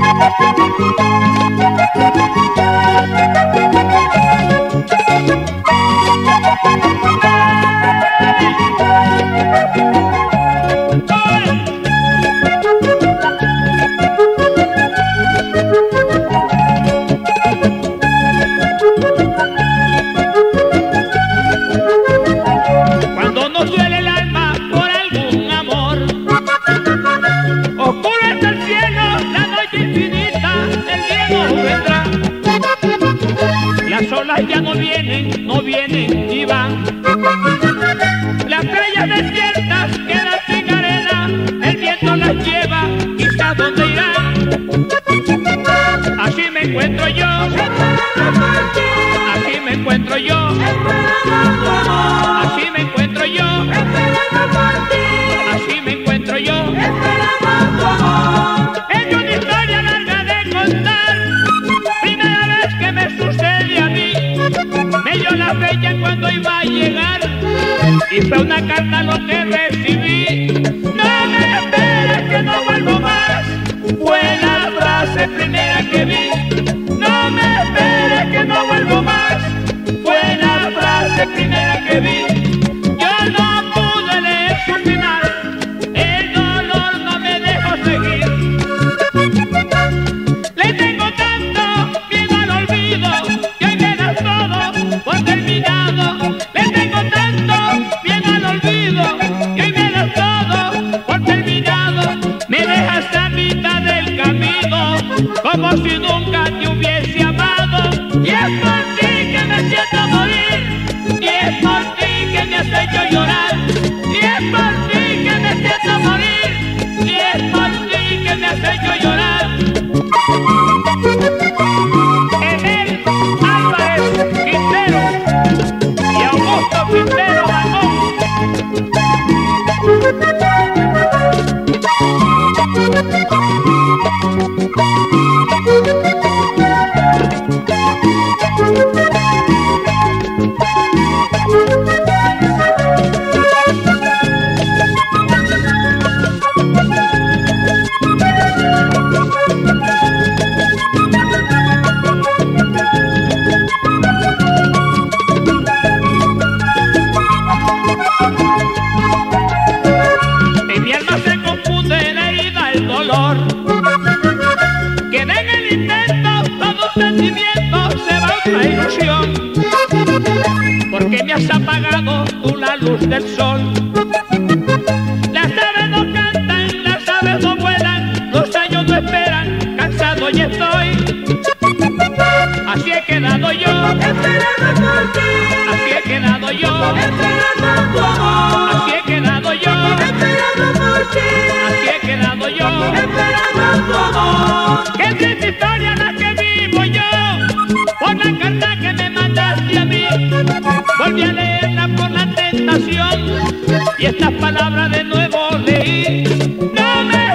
Cuando nos duele el alma por algún amor, oscuro está el cielo, la noche infinita, el día no vendrá. Las olas ya no vienen y van. Las playas desiertas quedan sin arena, el viento las lleva, quizá dónde irán. Así me encuentro yo, así me encuentro yo, así me encuentro yo, así me encuentro yo. Es una historia larga de contar, primera vez que me sucede a mí. Me dio la fecha cuando iba a llegar y fue una carta lo que recibí. No me esperes que no vuelvo más, fue la frase primera que vi. No me esperes que no vuelvo más, fue la frase primera que vi. Yo no pude leer su final, el dolor no me dejó seguir. Le tengo tanto miedo al olvido que hoy me das todo por terminado. Le tengo tanto miedo al olvido que hoy me das todo por terminado. Me dejas a mitad del camino como si nunca te hubiese amado. Y es por ti que me siento morir, y es por ti que me has hecho llorar, y es por ti que me siento morir, y es por ti que me has hecho llorar. Enel Álvarez Quintero y Augusto Quintero Magón. En mi alma se confunde la herida, el dolor. Queda en el intento, todo sentimiento se va otra ilusión. Porque me has apagado tú la luz del sol. Las aves no cantan, las aves no vuelan, los años no esperan, cansado ya estoy. Así he quedado yo, esperando por ti. Así he quedado yo, esperando tu amor. Así he quedado yo, esperando por ti. Así he quedado yo, esperando tu amor. Qué triste historia la que vivo yo, por la carta que me mandaste a mí. Volví a leerla por la tentación y estas palabras de nuevo leí. No me